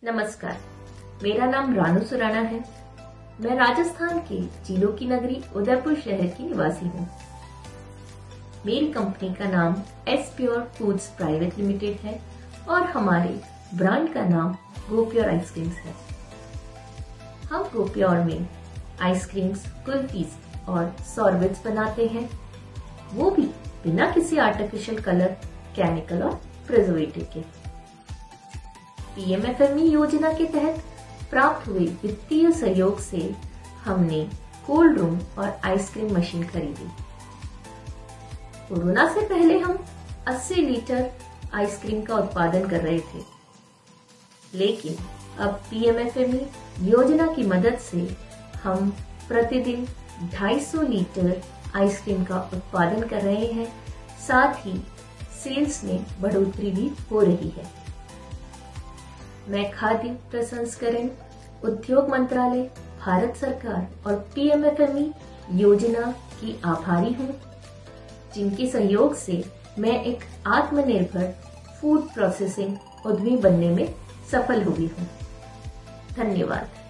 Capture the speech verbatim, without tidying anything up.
नमस्कार, मेरा नाम रानू सुराना है। मैं राजस्थान के झीलों की नगरी उदयपुर शहर की निवासी हूँ। मेरी कंपनी का नाम S Pure Foods Private Limited है और हमारे ब्रांड का नाम गोप्योर आइसक्रीम्स है। हम गोप्योर में आइसक्रीम्स, कुल्फीज और सॉर्बेट्स बनाते हैं, वो भी बिना किसी आर्टिफिशियल कलर, केमिकल और प्रिजर्वेटिव के। P M F M E योजना के तहत प्राप्त हुए वित्तीय सहयोग से हमने कोल्ड रूम और आइसक्रीम मशीन खरीदी। कोरोना से पहले हम अस्सी लीटर आइसक्रीम का उत्पादन कर रहे थे, लेकिन अब P M F M E योजना की मदद से हम प्रतिदिन दो सौ पचास लीटर आइसक्रीम का उत्पादन कर रहे हैं। साथ ही सेल्स में बढ़ोतरी भी हो रही है। मैं खाद्य प्रसंस्करण उद्योग मंत्रालय, भारत सरकार और P M F M E योजना की आभारी हूँ, जिनके सहयोग से मैं एक आत्मनिर्भर फूड प्रोसेसिंग उद्यमी बनने में सफल हुई हूँ। धन्यवाद।